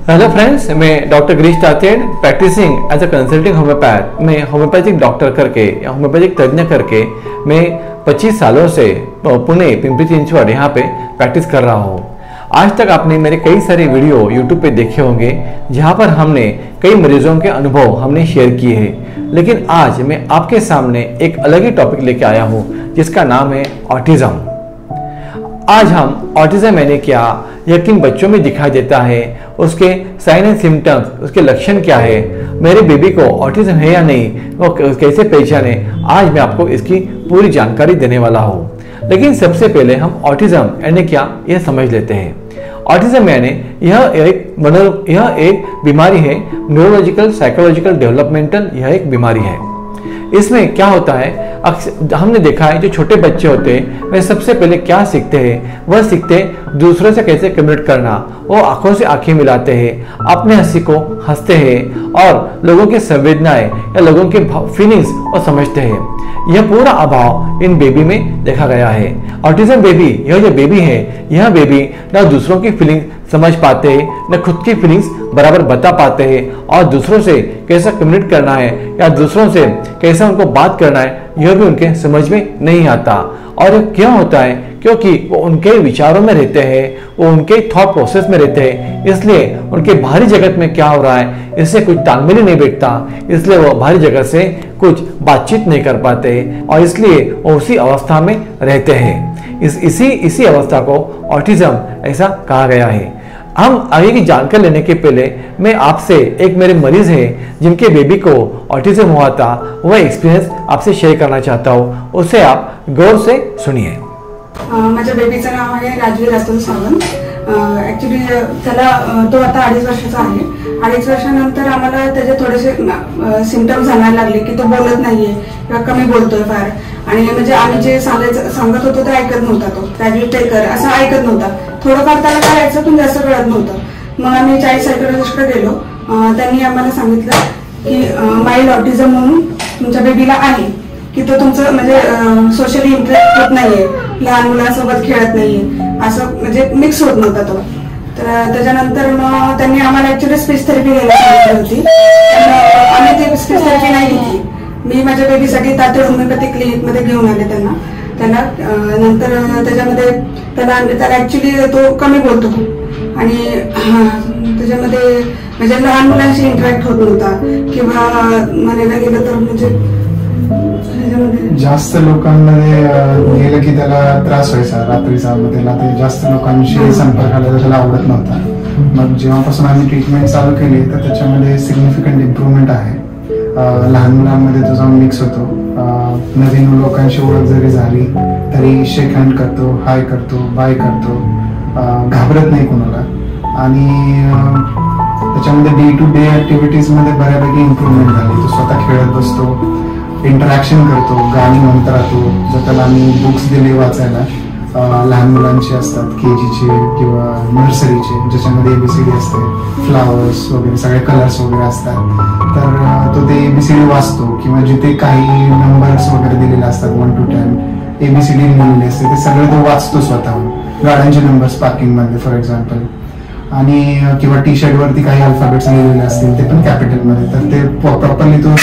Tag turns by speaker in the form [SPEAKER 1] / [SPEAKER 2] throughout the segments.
[SPEAKER 1] Hello friends, मैं doctor Girish Tated practising as a consulting homeopath. मैं homeopathic doctor करके या होम्योपैथिक तज्ञ करके मैं 25 सालों से पुणे पिंपरी चिंचवड यहाँ पे प्रैक्टिस कर रहा हूँ। आज तक आपने मेरे कई सारे वीडियो यूट्यूब पे देखे होंगे जहाँ पर हमने कई मरीजों के अनुभव हमने शेयर किए हैं, लेकिन आज मैं आपके सामने एक अलग ही टॉपिक लेके आया हूँ जिसका नाम है ऑटिज्म। आज हम ऑटिज्म यानी क्या, यह किन बच्चों में दिखाई देता है, उसके साइन एंड सिम्टम्स, उसके लक्षण क्या है, मेरे बेबी को ऑटिज्म है या नहीं, वो कैसे पहचाने, आज मैं आपको इसकी पूरी जानकारी देने वाला हूँ। लेकिन सबसे पहले हम ऑटिज्म यानी क्या यह समझ लेते हैं। ऑटिज्म यानी यह एक बीमारी है, न्यूरोलॉजिकल साइकोलॉजिकल डेवलपमेंटल, यह एक बीमारी है। इसमें क्या होता है, हमने देखा है जो छोटे बच्चे होते हैं वे सबसे पहले क्या सीखते हैं, वह सीखते हैं दूसरों से कैसे कम्युनिकेट करना। वो आंखों से आंखें मिलाते हैं, अपने हंसी को हंसते हैं और लोगों की संवेदनाएं या लोगों के फीलिंग्स को समझते हैं। यह पूरा अभाव इन बेबी में देखा गया है। ऑटिज्म बेबी, यह जो बेबी है, यह बेबी न दूसरों की फीलिंग समझ पाते हैं, न खुद की फीलिंग्स बराबर बता पाते हैं, और दूसरों से कैसा कम्युनिकेट करना है या दूसरों से कैसा उनको बात करना है यह भी उनके समझ में नहीं आता। और क्यों होता है? क्योंकि वो उनके विचारों में रहते हैं, वो उनके थॉट प्रोसेस में रहते हैं, इसलिए उनके बाहरी जगत में क्या हो रहा है इससे कुछ तालमेल ही नहीं बैठता, इसलिए वो बाहरी जगत से कुछ बातचीत नहीं कर पाते और इसलिए वो उसी अवस्था में रहते हैं। इसी अवस्था को ऑटिज्म ऐसा कहा गया है। हम आगे की जानकारी लेने के पहले मैं आपसे, एक मेरे मरीज हैं जिनके बेबी को ऑटिज्म हुआ था, वह एक्सपिरियंस आपसे शेअर करना चाहता हूँ, उसे आप गौर से सुनिए।
[SPEAKER 2] माझ्या बेबीचं नाव आहे राजवीर अतुल सावंत। ऍक्च्युली त्याला तो आता 2.5 वर्षाचा आहे। 2.5 वर्षानंतर आम्हाला त्याचे थोडेसे सिम्पटम्स जाणायला लागले की तो बोलत नाहीये किंवा कमी बोलतोय फार, आणि म्हणजे आम्ही जे सांगत होतो ते ऐकत नव्हता। तो राजवीर टेकर असं ऐकत नव्हता, थोडंफार त्याला करायचं पण जास्त कळत नव्हतं। मग आम्ही चाइल्ड सायकोलॉजिस्टकडे गेलो, त्यांनी आम्हाला सांगितलं की माइल्ड ऑटिझम म्हणून तुमच्या बेबीला आहे, की तो तुमचं म्हणजे सोशली इंटरेस्ट होत नाहीये, लहान मुलांसोबत खेळत नाहीये, असं म्हणजे मिक्स होत नव्हता तो। तर त्याच्यानंतर मग त्यांनी आम्हाला ऍक्च्युली स्पीच थेरपी घ्यायला सांगितली होती, आम्ही ती स्पीच थेरपी नाही घेतली। मी माझ्या बेबीसाठी तातेड होमिओपॅथिक क्लिनिकमध्ये घेऊन आले त्यांना नंतर त्याच्यामध्ये त्याला ऍक्च्युली तो कमी बोलतो आणि त्याच्यामध्ये म्हणजे लहान मुलांशी इंटरॅक्ट होत नव्हता, किंवा म्हणायला गेलं तर म्हणजे
[SPEAKER 3] जास्त लोकांमध्ये गेलं की त्याला त्रास व्हायचा रात्रीचा, मग त्याला ते जास्त लोकांशी संपर्काला त्याला आवडत नव्हता। मग जेव्हापासून आम्ही ट्रीटमेंट चालू केली तर त्याच्यामध्ये सिग्निफिकंट इम्प्रूव्हमेंट आहे। लहान मुलांमध्ये तो जाऊन मिक्स होतो, नवीन लोकांशी ओळख जरी झाली तरी शेक हँड करतो, हाय करतो, बाय करतो, घाबरत नाही कोणाला, आणि त्याच्यामध्ये डे टू डे ऍक्टिव्हिटीज मध्ये बऱ्यापैकी इम्प्रूव्हमेंट झाली। तो स्वतः खेळत बसतो, इंटरॅक्शन करतो, गाणी म्हणत राहतो। जर त्याला आम्ही बुक्स दिले वाचायला, लहान मुलांचे असतात केजीचे किंवा नर्सरीचे, ज्याच्यामध्ये एबीसीडी असते, फ्लावर्स वगैरे सगळे कलर्स वगैरे असतात, तर तो ते एबीसीडी वाचतो, किंवा जिथे काही नंबर्स वगैरे दिलेले असतात 1 to 10 एबीसीडी लिहिलेली असते ते सगळे तो वाचतो स्वतःहून, गाड्यांचे नंबर्स पार्किंग मध्ये फॉर एक्झाम्पल, आणि किंवा टी शर्ट वरती काही अल्फाबेट्स लिहिलेले असतील ते पण कॅपिटल मध्ये, तर ते प्रॉपरली तो,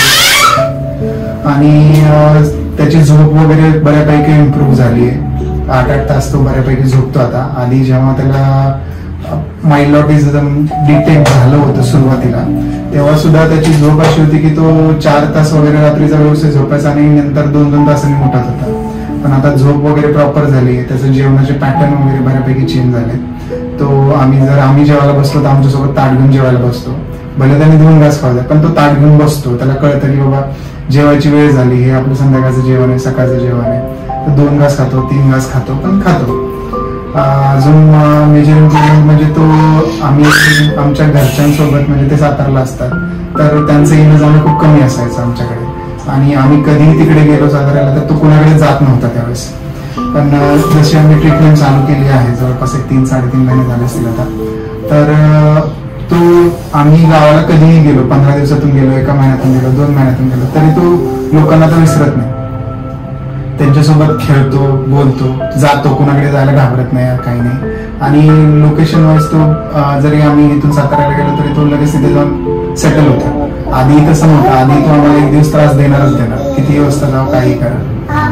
[SPEAKER 3] आणि त्याची झोप वगैरे बऱ्यापैकी इम्प्रूव्ह झाली आहे। 8-8 तास तो बऱ्यापैकी झोपतो आता। आधी जेव्हा त्याला माइल्ड ऑटिझम डिटेक्ट झालं होतं सुरुवातीला, तेव्हा सुद्धा त्याची झोप अशी होती की तो 4 तास वगैरे रात्रीचा व्यवस्थित झोपायचा आणि नंतर 2-2 तासांनी उठत होता। पण आता झोप वगैरे प्रॉपर झाली, त्याचं जेवणाचे पॅटर्न वगैरे बऱ्यापैकी चेंज झाले। तो आम्ही जेवायला बसलो तर आमच्यासोबत ताट घेऊन जेवायला बसतो, भले त्याने 2 घास खाऊ पण तो ताट घेऊन बसतो। त्याला कळतं की बाबा जेवायची वेळ झाली, हे आपलं संध्याकाळचं जेवण आहे, सकाळचं जेवण आहे, तर 2 घास खातो, 3 घास खातो, पण खातो। अजून मेजर इम्प्रूव्हमेंट म्हणजे तो, आम्ही आमच्या घरच्यांसोबत, म्हणजे ते सातारला असतात, तर त्यांचं येणं जाणं खूप कमी असायचं आमच्याकडे, आणि आम्ही कधीही तिकडे गेलो साताऱ्याला तर तो कुणाकडे जात नव्हता त्यावेळेस। पण जशी आम्ही ट्रीटमेंट चालू केली आहे, जवळपास 3-3.5 महिने झाले असतील आता, तर तो आम्ही गावाला कधीही गेलो, 15 दिवसातून गेलो, 1 महिन्यातून गेलो, 2 महिन्यातून गेलो, तरी तो लोकांना तर विसरत नाही, त्यांच्यासोबत खेळतो, बोलतो, जातो, कुणाकडे जायला घाबरत नाही, काही नाही। आणि लोकेशन वाईज तो जरी आम्ही इथून साताऱ्याला गेलो तरी तो लगेच तिथे जाऊन सेटल होता. आधी तसं नव्हतं. आधी तो आम्हाला एक दिवस त्रास देणारच देणार, किती वाजता जाऊ काही करा.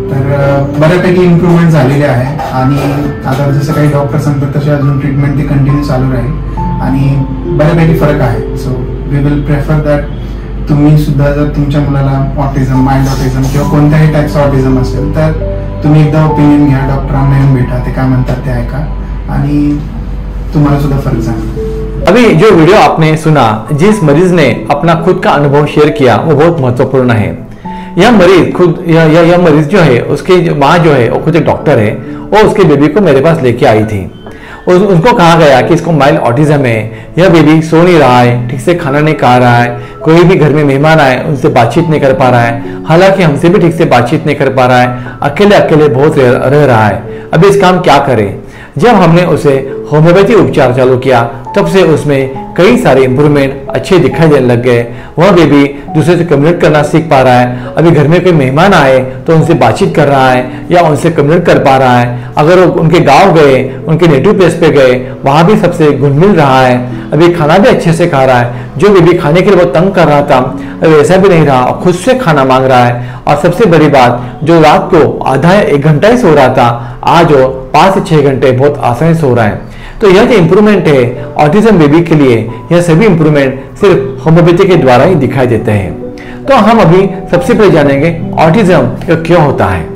[SPEAKER 3] तर बऱ्यापैकी इम्प्रूव्हमेंट झालेली आहे आणि आता जसं काही डॉक्टर सांगतात तसे अजून ट्रीटमेंट ती कंटिन्यू चालू राहील आणि बऱ्यापैकी फरक आहे. So we will prefer that तुम्ही सुद्धा जर तुमच्या मुलाला ऑटिझम, माइल्ड ऑटिझम किंवा कोणत्याही टाईपचा ऑटिझम असेल तर तुम्ही एकदा ओपिनियन घ्या, डॉक्टरांना येऊन भेटा, ते काय म्हणतात ते ऐका आणि तुम्हाला सुद्धा फर्क जाणवेल.
[SPEAKER 1] अभी जो वीडियो आपने सुना, जिस मरीज ने अपना खुद का अनुभव शेयर किया वो बहुत महत्वपूर्ण है. यह मरीज खुद यह मरीज जो है उसकी माँ जो है वो खुद एक डॉक्टर है, वो उसके बेबी को मेरे पास लेके आई थी. उनको कहा गया कि इसको माइल्ड ऑटिज्म है, यह बेबी सो नहीं रहा है, ठीक से खाना नहीं खा रहा है, कोई भी घर में मेहमान आए उनसे बातचीत नहीं कर पा रहा है, हालांकि हमसे भी ठीक से बातचीत नहीं कर पा रहा है, अकेले अकेले बहुत रह रहा है. अभी इसका हम क्या करें? जब हमने उसे होम्योपैथी उपचार चालू किया तब से उसमें कई सारे इंप्रूवमेंट अच्छे दिखाई देने लग गए. वह बेबी दूसरे से कम्युनिकेट करना सीख पा रहा है. अभी घर में कोई मेहमान आए तो उनसे बातचीत कर रहा है या उनसे कम्युनिकेट कर पा रहा है. अगर वो उनके गांव गए, उनके नेटिव प्लेस पे गए, वहां भी सबसे घुल मिल रहा है. अभी खाना भी अच्छे से खा रहा है. जो बेबी खाने के लिए बहुत तंग कर रहा था अभी ऐसा भी नहीं रहा और खुद से खाना मांग रहा है. और सबसे बड़ी बात, जो रात को आधा या 1 घंटा ही सो रहा था आज वो 5 से 6 घंटे बहुत आसानी से सो रहा है. तो यह जो इंप्रूवमेंट है ऑटिज्म बेबी के लिए, यह सभी इंप्रूवमेंट सिर्फ होम्योपैथी के द्वारा ही दिखाई देते हैं. तो हम अभी सबसे पहले जानेंगे ऑटिज्म क्यों होता है.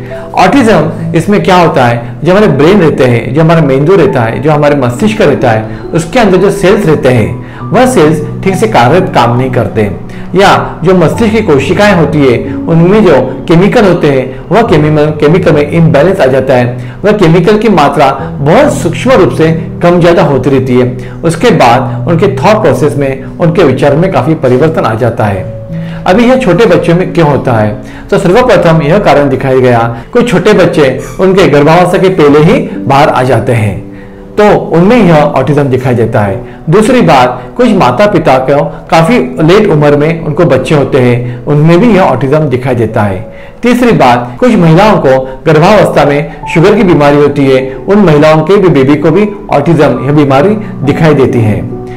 [SPEAKER 1] ऑटिज्म इसमें क्या होता है, जो हमारे ब्रेन रहते हैं, जो हमारा मेंदू रहता है, जो हमारे मस्तिष्क रहता है, उसके अंदर जो सेल्स रहते हैं वह सेल्स ठीक से काम नहीं करते, या जो मस्तिष्क की कोशिकाएं होती है उनमें जो केमिकल होते हैं वह केमिकल में इम्बैलेंस आ जाता है. वह केमिकल की मात्रा बहुत सूक्ष्म रूप से कम ज्यादा होती रहती है. उसके बाद उनके थॉट प्रोसेस में, उनके विचार में काफी परिवर्तन आ जाता है. अभी यह छोटे बच्चों में क्यों होता है? तो सर्वप्रथम यह कारण दिखाया गया, कुछ छोटे बच्चे उनके गर्भावस्था के पहले ही बाहर आ जाते हैं तो उनमें यह ऑटिज्म दिखाई देता है. दूसरी बात, कुछ माता पिता को काफी लेट उम्र में उनको बच्चे होते हैं, उनमें भी यह ऑटिज्म दिखाई देता है. तीसरी बात, कुछ महिलाओं को गर्भावस्था में शुगर की बीमारी होती है, उन महिलाओं के भी बेबी को भी ऑटिज्म यह बीमारी दिखाई देती है.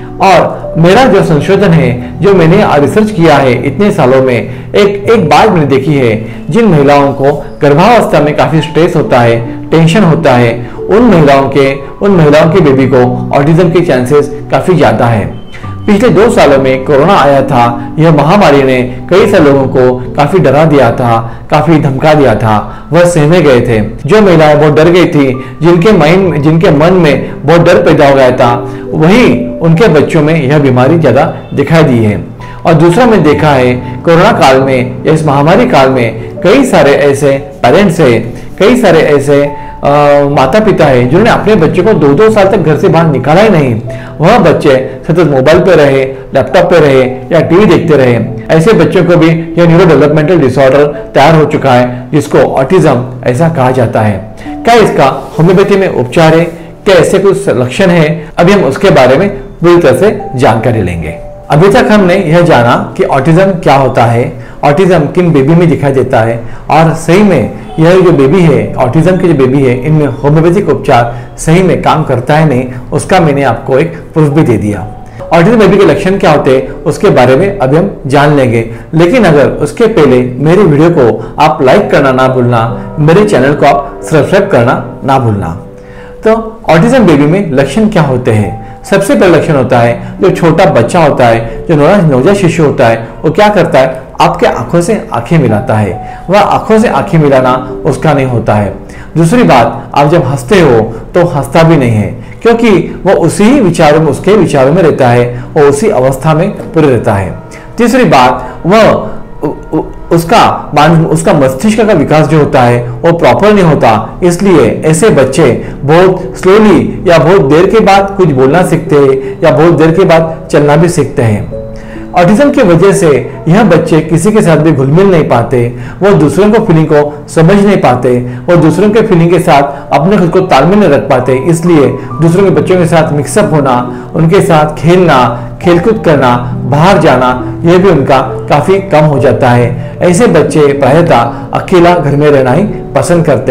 [SPEAKER 1] और मेरा जो संशोधन है, जो मैंने रिसर्च किया है इतने सालों में, एक बात मैंने देखी है, जिन महिलाओं को गर्भावस्था में काफी स्ट्रेस होता है, टेंशन होता है, उन महिलाओं के बेबी को ऑटिज्म के चांसेस काफी ज्यादा है. पिछले 2 सालों में कोरोना आया था. यह महामारी ने कई सारे लोगों को काफी डरा दिया था, काफी धमका दिया था. वह सहमे गए थे. जो महिलाएं बहुत डर गई थी, जिनके मन में बहुत डर पैदा हो गया था, वही उनके बच्चों में यह बीमारी ज्यादा दिखाई दी है. और दूसरा मैंने देखा है कोरोना काल में या इस महामारी काल में कई सारे ऐसे पेरेंट्स है, कई सारे ऐसे माता पिता है जिन्होंने अपने बच्चे को 2-2 साल तक घर से बाहर निकाला ही नहीं. वह बच्चे सतत मोबाइल पे रहे, लैपटॉप पे रहे या टीवी देखते रहे. ऐसे बच्चों को भी यह न्यूरो डेवलपमेंटल डिसऑर्डर तैयार हो चुका है, जिसको ऑटिज्म ऐसा कहा जाता है. क्या इसका होम्योपैथी में उपचार है? क्या ऐसे कुछ लक्षण है? अभी हम उसके बारे में पूरी तरह से जानकारी लेंगे. अभी तक हमने यह जाना कि ऑटिज्म क्या होता है, ऑटिज्म किन बेबी में दिखाई देता है, और सही में यह जो बेबी है, ऑटिज्म के जो बेबी है, इनमें होम्योपैथिक उपचार सही में काम करता है नहीं, उसका मैंने आपको एक प्रूफ भी दे दिया. ऑटिज्म बेबी के लक्षण क्या होते हैं उसके बारे में अभी हम जान लेंगे. लेकिन अगर उसके पहले मेरे वीडियो को आप लाइक करना ना भूलना, मेरे चैनल को आप सब्सक्राइब करना ना भूलना. तो ऑटिज्म बेबी में लक्षण क्या होते हैं? सबसे पहला लक्षण होता है, जो छोटा बच्चा होता है, जो नवजात शिशु होता है, वो क्या करता है, आपके आंखों से आंखें मिलाता है. वह आंखों से आंखें मिलाना उसका नहीं होता है. दूसरी बात, आप जब हंसते हो तो हंसता भी नहीं है, क्योंकि वो उसके विचारों में रहता है, वो उसी अवस्था में पूरे रहता है. तीसरी बात, वह उसका मस्तिष्क का विकास जो होता है वो प्रॉपर नहीं होता, इसलिए ऐसे बच्चे बहुत स्लोली या बहुत देर के बाद कुछ बोलना सीखते हैं या बहुत देर के बाद चलना भी सीखते हैं. ऑटिज्म की वजह से यह बच्चे किसी के साथ भी घुल मिल नहीं पाते, वो दूसरों को फीलिंग को समझ नहीं पाते, वो दूसरों के फीलिंग के साथ अपने खुद को तालमेल नहीं रख पाते. इसलिए दूसरों के बच्चों के साथ मिक्सअप होना, उनके साथ खेलना, खेलकूद करना, बाहर जाना, यह भी उनका काफी कम हो जाता है. ऐसे बच्चे प्रायतः अकेला घर में रहना ही पसंद करते हैं.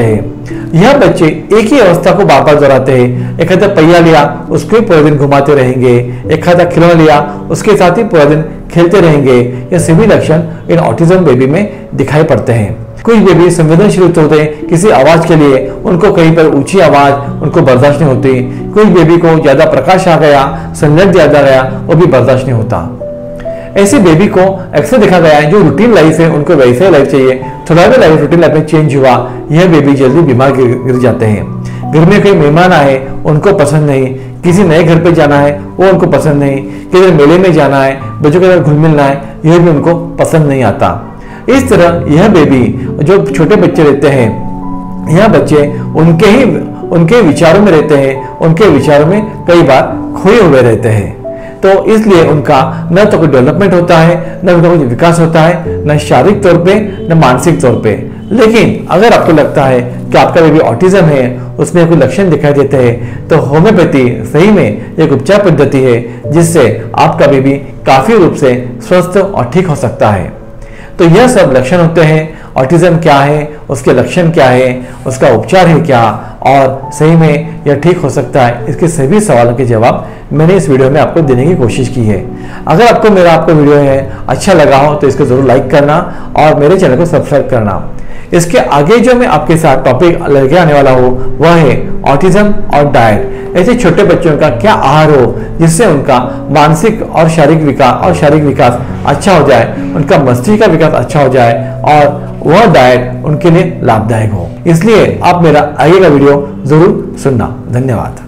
[SPEAKER 1] यह बच्चे एक ही अवस्था को बार बार दोहराते हैं। एक हाथ पहिया लिया उसको ही पूरे दिन घुमाते रहेंगे, एक हाथ खिलौना लिया उसके साथ ही पूरा दिन खेलते रहेंगे। ये सभी लक्षण इन ऑटिज्म बेबी में दिखाई पड़ते हैं। कुछ बेबी संवेदनशील होते हैं किसी आवाज के लिए, उनको कहीं पर ऊंची आवाज उनको बर्दाश्त नहीं होती। कुछ बेबी को ज्यादा प्रकाश आ गया, सनलाइट ज्यादा गया, वो भी बर्दाश्त नहीं होता। ऐसे बेबी को अक्सर देखा गया है जो रूटीन लाइफ है उनको वैसे लाइफ चाहिए, थोड़ा भी लाइफ रूटीन लाइफ में चेंज हुआ यह बेबी जल्दी बीमार गिर जाते हैं। घर में कोई मेहमान आए उनको पसंद नहीं, किसी नए घर पे जाना है वो उनको पसंद नहीं, किसी मेले में जाना है, बच्चों के साथ घुल मिलना है, यह भी उनको पसंद नहीं आता। इस तरह यह बेबी जो छोटे बच्चे रहते हैं, यह बच्चे उनके विचारों में रहते हैं, उनके विचारों में कई बार खोए हुए रहते हैं। तो इसलिए उनका न तो कोई डेवलपमेंट होता है, न उनका कुछ विकास होता है, न शारीरिक तौर पे न मानसिक तौर पे। लेकिन अगर आपको लगता है कि आपका बेबी ऑटिज्म है, उसमें कोई लक्षण दिखाई देते हैं, तो होम्योपैथी सही में एक उपचार पद्धति है जिससे आपका बेबी काफी रूप से स्वस्थ और ठीक हो सकता है। तो यह सब लक्षण होते हैं। ऑटिज्म क्या है, उसके लक्षण क्या है, उसका उपचार है क्या, और सही में यह ठीक हो सकता है, इसके सभी सवालों के जवाब मैंने इस वीडियो में आपको देने की कोशिश की है। अगर आपको वीडियो है अच्छा लगा हो तो इसको जरूर लाइक करना और मेरे चैनल को सब्सक्राइब करना। इसके आगे जो मैं आपके साथ टॉपिक लेके आने वाला हूँ वह है ऑटिज्म और डाइट। ऐसे छोटे बच्चों का क्या आहार हो जिससे उनका मानसिक और शारीरिक विकास अच्छा हो जाए, उनका मस्तिष्क का विकास अच्छा हो जाए और वह डाइट उनके लिए लाभदायक हो। इसलिए आप मेरा आगे का वीडियो जरूर सुनना। धन्यवाद।